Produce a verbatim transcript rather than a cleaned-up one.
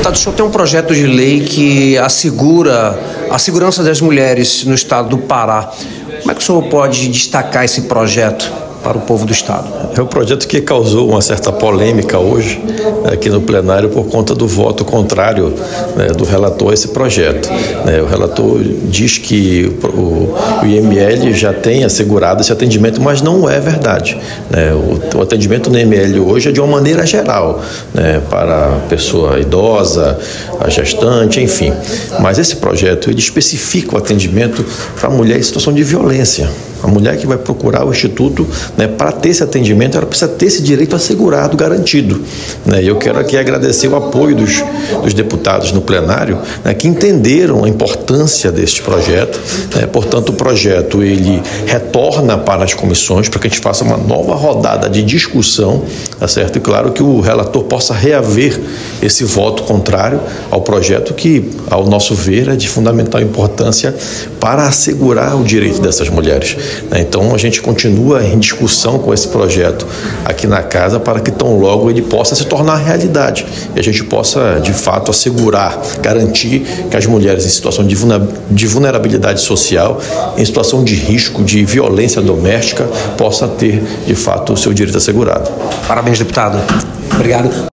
Deputado, o senhor tem um projeto de lei que assegura a segurança das mulheres no estado do Pará. Como é que o senhor pode destacar esse projeto para o povo do estado? É um projeto que causou uma certa polêmica hoje aqui no plenário por conta do voto contrário, né, do relator a esse projeto. Né, o relator diz que o, o I M L já tem assegurado esse atendimento, mas não é verdade. Né, o, o atendimento no I M L hoje é de uma maneira geral, né, para a pessoa idosa, a gestante, enfim. Mas esse projeto ele especifica o atendimento para a mulher em situação de violência. A mulher que vai procurar o Instituto, né, para ter esse atendimento, ela precisa ter esse direito assegurado, garantido. Né? E eu quero aqui agradecer o apoio dos, dos deputados no plenário, né, que entenderam a importância deste projeto. Né? Portanto, o projeto ele retorna para as comissões para que a gente faça uma nova rodada de discussão, tá certo? E claro que o relator possa reaver esse voto contrário ao projeto que, ao nosso ver, é de fundamental importância para assegurar o direito dessas mulheres. Então a gente continua em discussão com esse projeto aqui na casa para que tão logo ele possa se tornar realidade e a gente possa de fato assegurar, garantir que as mulheres em situação de vulnerabilidade social, em situação de risco de violência doméstica, possam ter de fato o seu direito assegurado. Parabéns, deputado. Obrigado.